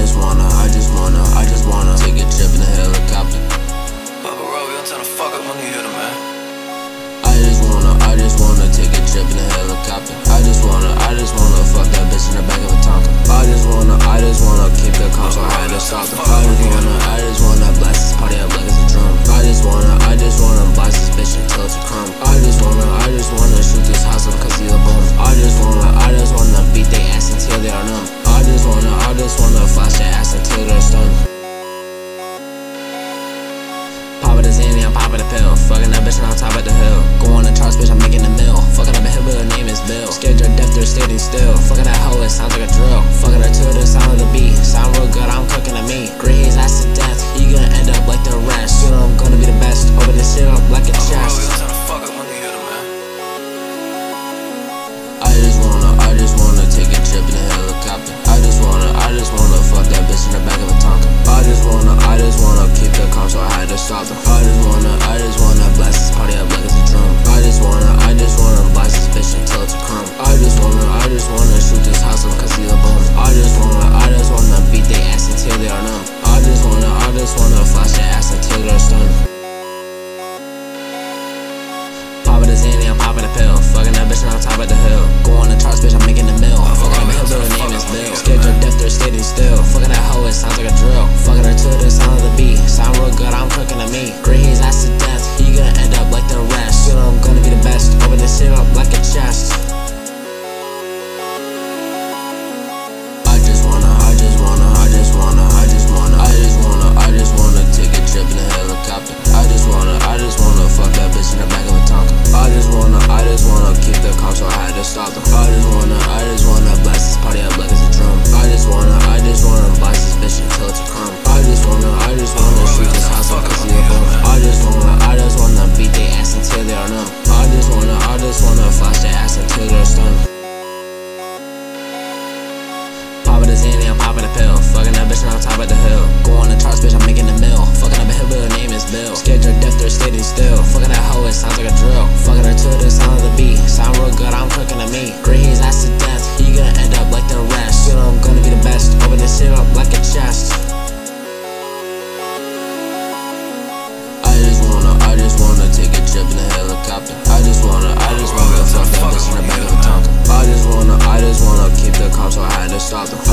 just wanna take a trip in a helicopter. Papa Roll, you don't turn the fuck up when you hear them, man. I just wanna take a trip in a helicopter. I just wanna fuck that bitch in the back of a Tonka. I just wanna keep the calm, so I had to stop them. I just wanna blast this party up like it's a drum. I just wanna blast this bitch until it's a crumb. I just wanna shoot this house up cause he's a bum. I just wanna beat their ass until they are numb. I just wanna flash their ass until they're stunned. Poppin' the Zanny, I'm poppin' the pill. Fucking that bitch and on top of the hill. Go on the charts, bitch, I'm making a mill. Fucking up a hill, but her name is Bill. Scared your death, they're standing still. Fucking that hoe, it sounds like a drill. Fucking her to the sound of the beat. Sound real good, I'm cooking to me. Gray his ass to death, he gonna end up like the rest. You know I'm gonna be the best, open this shit up like a chest. Bro, you don't turn the fuck up when you hear them, man. I just wanna take a trip in a helicopter. I just wanna fuck that bitch in the back of a Tonka. I just wanna keep the calm, so I had to stop them. I just wanna blast this party up like it's a drum. I just wanna blast this bitch until it's a crumb. I just wanna shoot this house up cause he's a bum. I just wanna beat their ass until they are numb. I just wanna flash their ass until they're stunned. Poppin' the Zanny, I'm poppin' the pill. Fucking that bitch and on top of the hill. Go on the charts, bitch, I'm making a mill. Fucking up a hill, but her name is Bill. Scared your death, they're standing still. Fucking that hoe, it sounds like a drill. Fucking her to the sound of the beat. Sound real good, I'm cooking to me. Gray his ass to death, he gonna end up like the rest. You know I'm gonna be the best, open this shit up like a chest. I just wanna take a trip in a helicopter. I just wanna fuck that bitch in the back of a Tonka. I just wanna keep the calm, so I had to stop them. I just wanna blast this party up like it's a drum. I just wanna blast this bitch until it's a crumb. I just wanna shoot this house up cause he's a bum. I just wanna beat their ass until they are numb. I just wanna flash their ass until they're stunned. Poppin' the Zanny, I'm poppin' the pill. Fucking that bitch and on top of the hill. Go on the charts, bitch, I'm making a mill. Fucking up a hill, but her name is Bill. Scared your death, they're standing still. Fucking that hoe, it sounds like a drill. Fucking her to the sound of the beat. Sound real good, I'm cooking to me. Gray his ass to death, he gonna end up like the rest. You know I'm gonna be the best, open this shit up like a chest. I just wanna take a trip in a helicopter. I just wanna fuck that bitch in the back of a Tonka. I just wanna keep the calm, so I had to stop them.